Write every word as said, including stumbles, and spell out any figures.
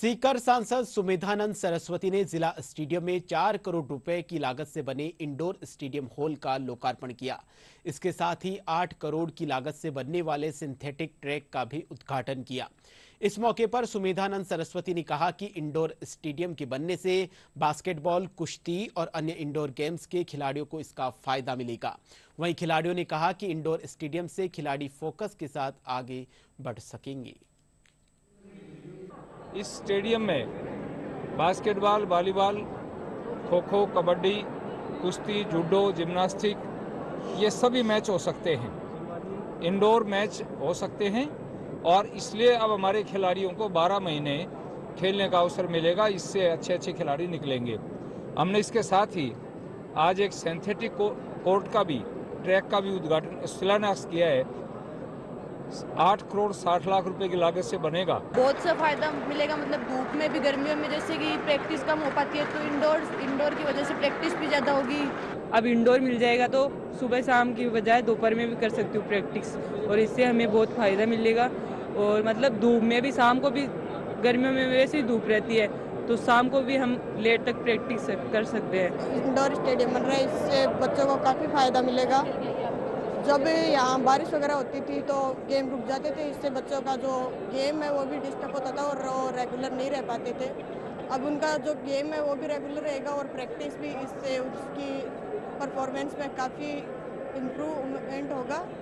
सीकर सांसद सुमेधानंद सरस्वती ने जिला स्टेडियम में चार करोड़ रुपए की लागत से बने इंडोर स्टेडियम हॉल का लोकार्पण किया। इसके साथ ही आठ करोड़ की लागत से बनने वाले सिंथेटिक ट्रैक का भी उद्घाटन किया। इस मौके पर सुमेधानंद सरस्वती ने कहा कि इंडोर स्टेडियम के बनने से बास्केटबॉल, कुश्ती और अन्य इंडोर गेम्स के खिलाड़ियों को इसका फायदा मिलेगा। वहीं खिलाड़ियों ने कहा कि इंडोर स्टेडियम से खिलाड़ी फोकस के साथ आगे बढ़ सकेंगे। इस स्टेडियम में बास्केटबॉल, वॉलीबॉल, खो खो, कबड्डी, कुश्ती, जूडो, जिम्नास्टिक ये सभी मैच हो सकते हैं। इंडोर मैच हो सकते हैं और इसलिए अब हमारे खिलाड़ियों को बारह महीने खेलने का अवसर मिलेगा। इससे अच्छे अच्छे खिलाड़ी निकलेंगे। हमने इसके साथ ही आज एक सिंथेटिक कोर्ट का भी, ट्रैक का भी उद्घाटन शिलान्यास किया है। आठ करोड़ साठ लाख रुपए की लागत से बनेगा। बहुत सा फायदा मिलेगा। मतलब धूप में भी, गर्मियों में जैसे कि प्रैक्टिस कम हो पाती है, तो इंडोर इंडोर की वजह से प्रैक्टिस भी ज़्यादा होगी। अब इंडोर मिल जाएगा तो सुबह शाम की बजाय दोपहर में भी कर सकती हूँ प्रैक्टिस, और इससे हमें बहुत फ़ायदा मिलेगा। और मतलब धूप में भी, शाम को भी, गर्मियों में वैसे ही धूप रहती है तो शाम को भी हम लेट तक प्रैक्टिस कर सकते हैं। इंडोर स्टेडियम बन रहा है, इससे बच्चों को काफ़ी फ़ायदा मिलेगा। जब यहाँ बारिश वगैरह होती थी तो गेम रुक जाते थे, इससे बच्चों का जो गेम है वो भी डिस्टर्ब होता था और वो रेगुलर नहीं रह पाते थे। अब उनका जो गेम है वो भी रेगुलर रहेगा और प्रैक्टिस भी, इससे उसकी परफॉर्मेंस में काफ़ी इम्प्रूवमेंट होगा।